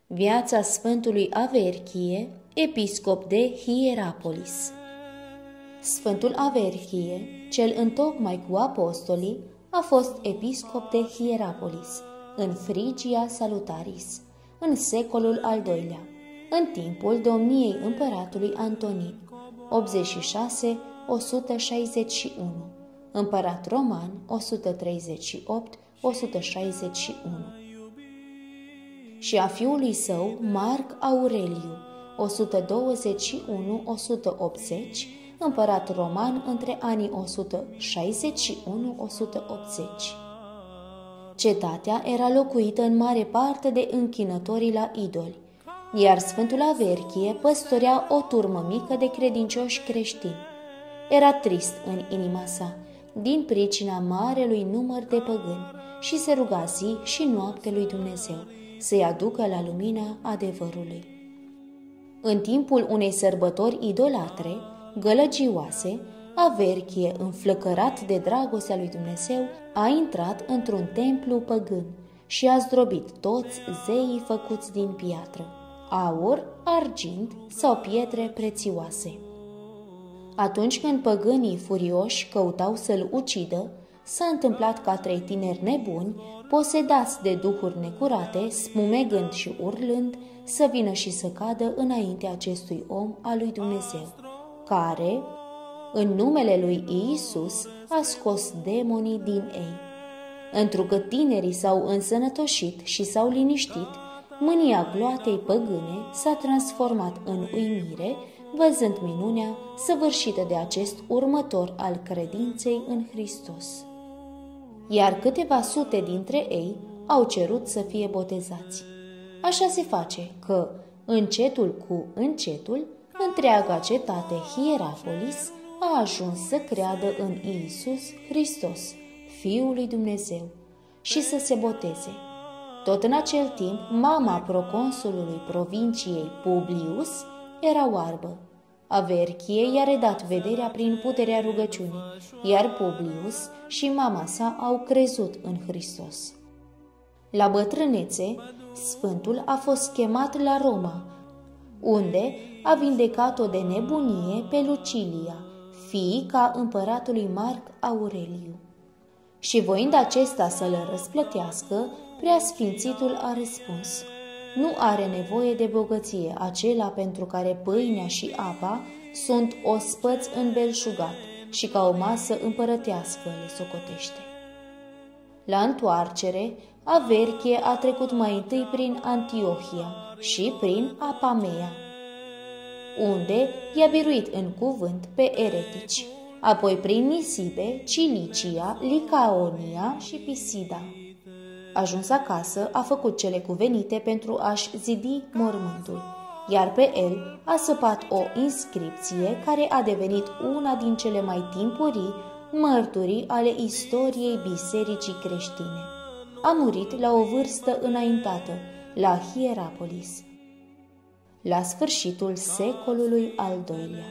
Viața Sfântului Averchie, episcop de Hierapolis. Sfântul Averchie, cel întocmai cu apostolii, a fost episcop de Hierapolis, în Frigia Salutaris, în secolul al II-lea, în timpul domniei împăratului Antonin, 86-161, împărat roman 138-161, și a fiului său Marc Aureliu, 121-180, împărat roman între anii 161-180. Cetatea era locuită în mare parte de închinătorii la idoli, iar Sfântul Averchie păstorea o turmă mică de credincioși creștini. Era trist în inima sa, din pricina marelui număr de păgâni, și se ruga zi și noapte lui Dumnezeu să-i aducă la lumina adevărului. În timpul unei sărbători idolatre, gălăgioase, Averchie, înflăcărat de dragostea lui Dumnezeu, a intrat într-un templu păgân și a zdrobit toți zeii făcuți din piatră, aur, argint sau pietre prețioase. Atunci când păgânii furioși căutau să-l ucidă, s-a întâmplat ca 3 tineri nebuni, posedați de duhuri necurate, spumegând și urlând, să vină și să cadă înaintea acestui om al lui Dumnezeu, care, în numele lui Iisus, a scos demonii din ei. Întrucât tinerii s-au însănătoșit și s-au liniștit, mânia gloatei păgâne s-a transformat în uimire, văzând minunea săvârșită de acest următor al credinței în Hristos. Iar câteva sute dintre ei au cerut să fie botezați. Așa se face că, încetul cu încetul, întreaga cetate Hierapolis a ajuns să creadă în Iisus Hristos, Fiul lui Dumnezeu, și să se boteze. Tot în acel timp, mama proconsulului provinciei Publius era oarbă. Averchie i-a redat vederea prin puterea rugăciunii, iar Publius și mama sa au crezut în Hristos. La bătrânețe, Sfântul a fost chemat la Roma, unde a vindecat-o de nebunie pe Lucilia, fiica împăratului Marc Aureliu. Și voind acesta să-l răsplătească, Preasfințitul a răspuns: nu are nevoie de bogăție acela pentru care pâinea și apa sunt ospăți în belșugat și ca o masă împărătească le socotește. La întoarcere, Averchie a trecut mai întâi prin Antiohia și prin Apamea, unde i-a biruit în cuvânt pe eretici, apoi prin Nisibe, Cilicia, Licaonia și Pisida. Ajuns acasă, a făcut cele cuvenite pentru a-și zidi mormântul, iar pe el a săpat o inscripție care a devenit una din cele mai timpurii mărturii ale istoriei bisericii creștine. A murit la o vârstă înaintată, la Hierapolis, la sfârșitul secolului al II-lea.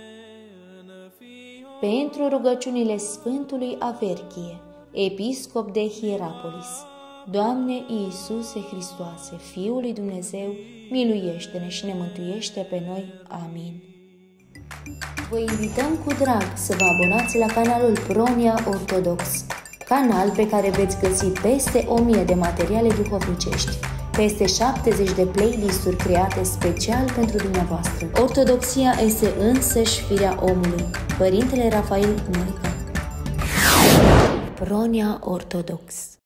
Pentru rugăciunile Sfântului Averchie, episcop de Hierapolis, Doamne Iisuse Hristoase, Fiul lui Dumnezeu, miluiește-ne și ne mântuiește pe noi. Amin. Vă invităm cu drag să vă abonați la canalul Pronia Ortodox, canal pe care veți găsi peste 1000 de materiale duhovnicești, peste 70 de playlist-uri create special pentru dumneavoastră. Ortodoxia este însăși firea omului. Părintele Rafael Noica. Pronia Ortodox.